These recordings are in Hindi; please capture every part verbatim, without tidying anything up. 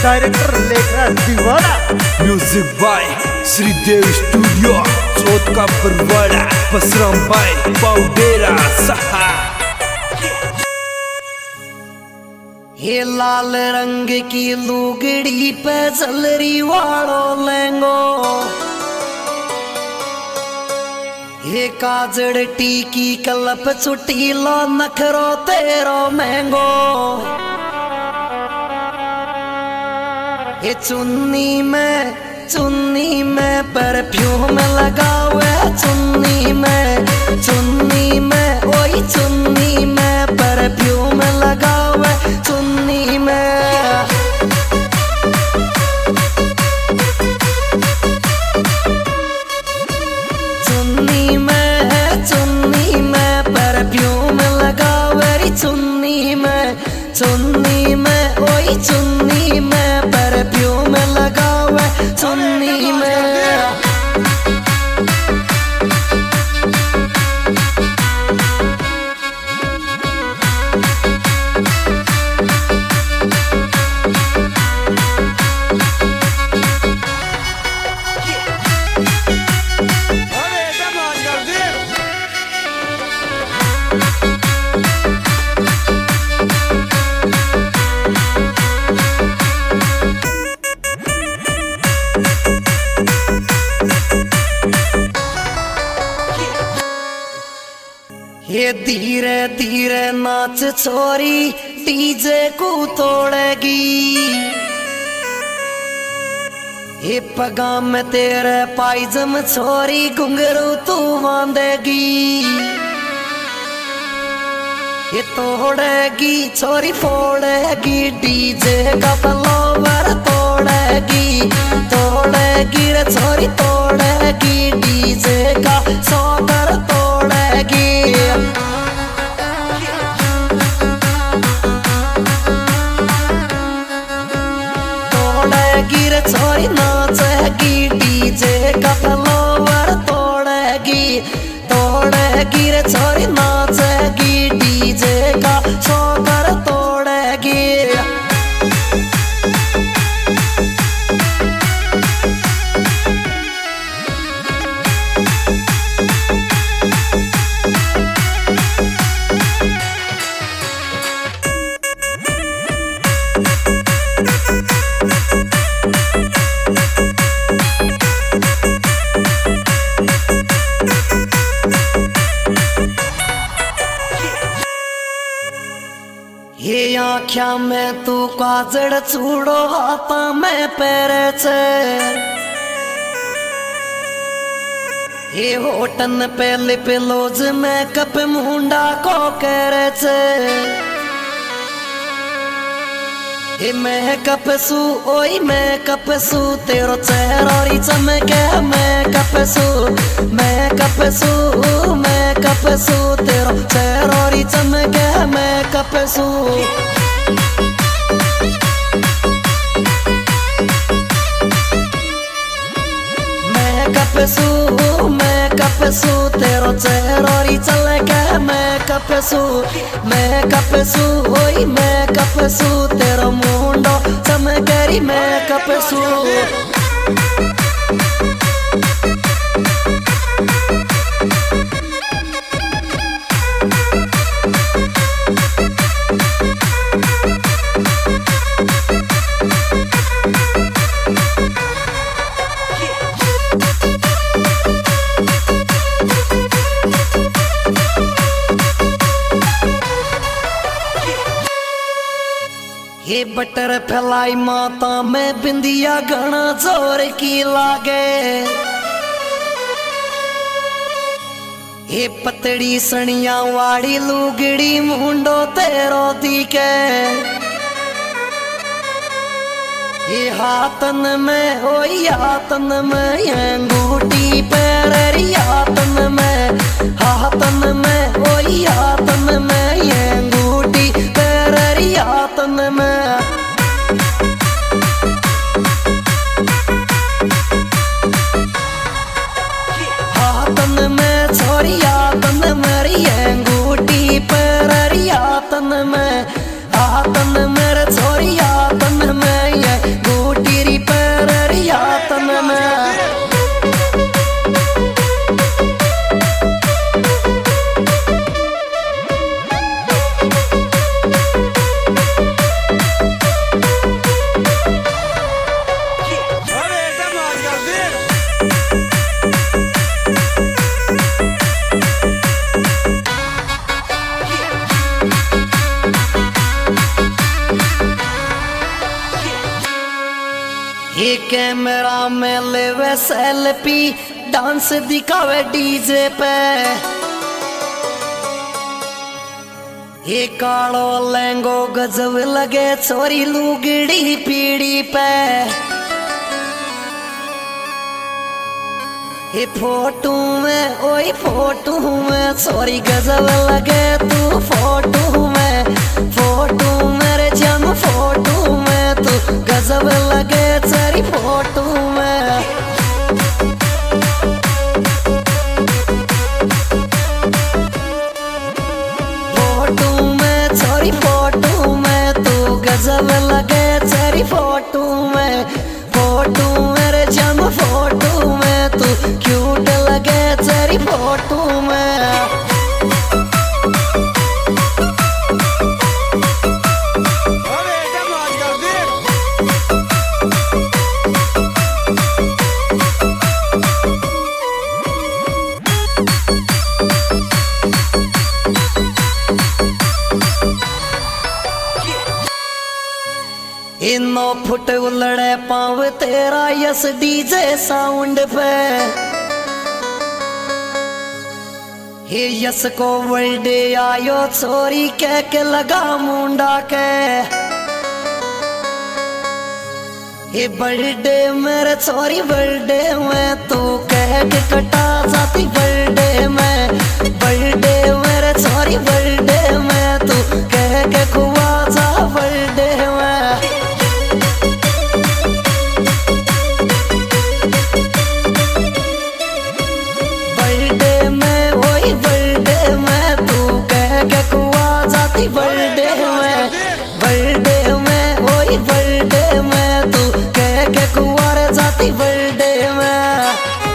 Director Lekhraj Deewana. Music by Shridev studio Chauth का बरवाड़ा पसराम भाई पाउडेरा सहा। ये लाल रंग की लुगड़ी पे जलरी वालो लेंगो, ये काजड़ टीकी कलप चुटीलो नखरो तेरो महंगो। ये चुन्नी में चुन्नी में परफ्यूम लगावे, चुन्नी में चुन्नी में ओई चुन्नी में परफ्यूम लगावे, चुन्नी में चुन्नी में चुन्नी में परफ्यूम लगावे, चुन्नी में चुन्नी में ओई चुन्नी में परफ्यूम लगावे, चुन्नी में। ये धीरे धीरे नाच छोरी डीजे को तोड़ेगी, ये पगा में तेरे पायजम छोरी घुंघरू तू बांधेगी। ये तोड़ेगी छोरी फोड़ेगी डीजे का फ्लावर तोड़ेगी, तोड़ेगी रे छोरी तोड़ेगी डीजे का सौगर तोड़ेगी। तोड़ेगी रे छोरी नाचेगी डीजे का फ्लावर तोड़ेगी, तोड़ेगी रे छोरी नाचेगी डीजे का सौगर तोड़ेगी। ये आँख्या में तू काजड़ चूड़ो हाथा में पैरे छे, ये होटन पे लिप लोज में कप मुंडा को करे छे। ये मैं कपसू ओई मैं कपसू तेरो चेहरा चमके, मैं कपसू मैं कपसू मैं कपसू तेरो चेहरा चमके, मैं कपसू। मैं कपसू मैं कपसू तेरो चेहरा चमके, मैं कपसू मैं कपसू ओई मैं कपसू तेरो मुंडो चमकेरी, मैं कपसू। ये बटर फैलाई माता में बिंदिया घना जोर की लागे, ये पतड़ी सनिया वाड़ी लुगड़ी मुंडो तेरो दिखे। ये हाथन में ओई हाथन में अंगूठी पैरी, हाथन में हाथन में ओई हाथन में अंगूठी पैरी, हाथन में। हाथन में छोरी हाथन मेरी अंगूठी पैरी, हाथन में हाथन मेरे छोरी हाथन में ये कैमरा में लेवे सेल्फी, डांस दिखावे डीजे पे। ये कालो लहंगो गजब लगे छोरी लुगड़ी पीड़ी पे। ये फोटो में ओई फोटो में छोरी गजब लगे तू फोटो में। फोटो मेरे जम फोटो में तू गजब लगे तेरी फोटो में। फोटो में छोरी फोटो में तू गजब लगे तेरी फोटो में। फोटो मेरे जम फोटो में तू क्यूट लगे तेरी फोटो में। इनो फुट उलड़े पाव तेरा यस डीजे साउंड पे। हे यस को बर्थडे आयो छोरी कह के लगा मुंडा के। हे बर्थडे मेरे छोरी बर्थडे में तू कह के कटा जाती बर्थडे में। बर्थडे मेरे छोरी बर्थडे में तू कह के खुआ जा बर्थडे में। बर्थडे में बर्थडे में ओई बर्थडे में तू कह के कुंवार जाती बर्थडे में।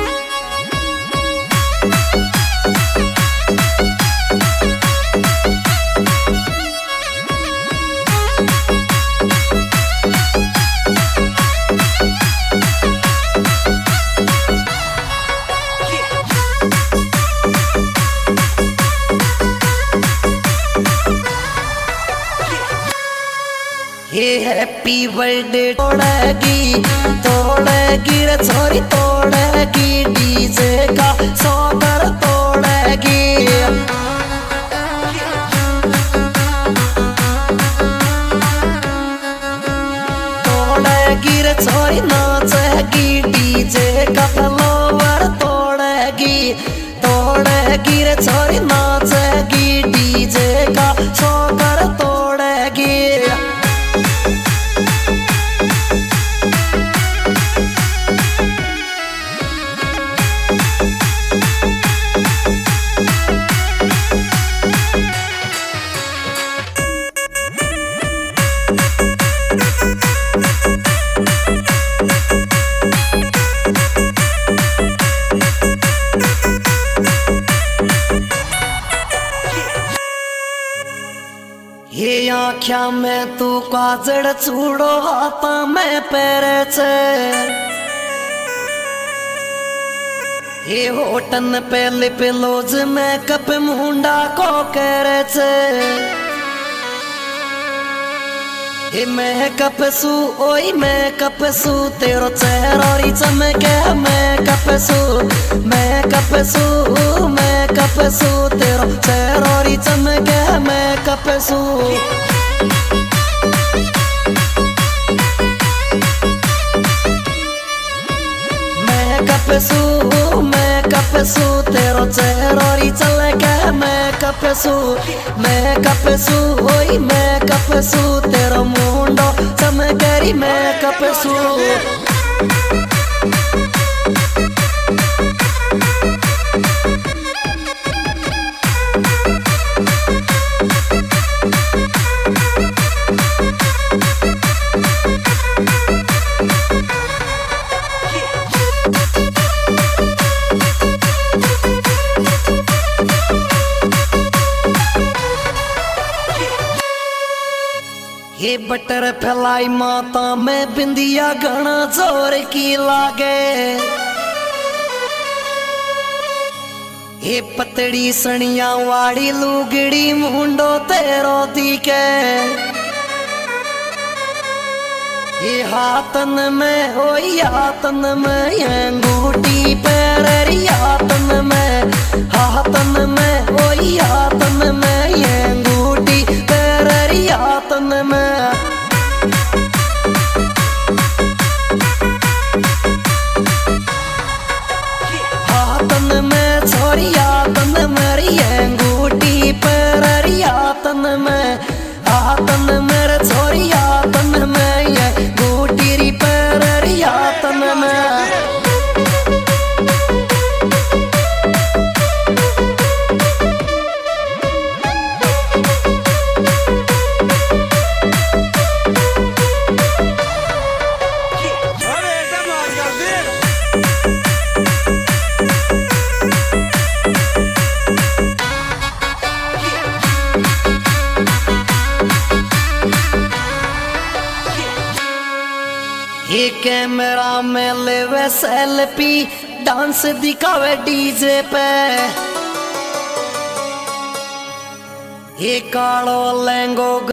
ये हैप्पी बर्थडे तोड़ेगी तोड़ेगी रे छोरी तोड़ेगी डीजे का सौकर तोड़ेगी। तोड़ेगी रे छोरी नाचेगी डीजे का फ्लोवर तोड़ेगी। तोड़ेगी रे छोरी नाचेगी डीजे का सौकर तोड़ेगी। ये आँख्या में तू काजड़ चूड़ो हाथा में पैरे छे। ये होटन पे लिप लोज में कप मुंडा को करे छे। ये मैं कप सू ओई मैं कप सू तेरो चेहरा चमके मैं कप सू। मैं कप सू मैं कप सू तेरो चेहरा चमके मैं कप सू। मैं कप सू मैं कप सू तेरो चेहरा चमके मैं कप सू। मैं कप सू ओई मैं कप सू तेरो मुंडो चमकेरी मैं कप सू। ये बटर फैलाई माता में बिंदिया घना जोर की लागे। ये पतड़ी सनिया वाड़ी लुगड़ी मुंडो तेरो दिखे। ये हाथन में हो यातन में ये अंगूठी पैर यातन में हाथन में हो यातन में ये अंगूठी पैर यातन में हाथन में छोरी यातन मेरी अंगूठी पैर यातन में हाथन मेरे छोरी यातन में ये अंगूठी पैर यातन में ये कैमरा में लेवे सेल्फी डांस दिखावे डीजे पे ये कालो लहंगो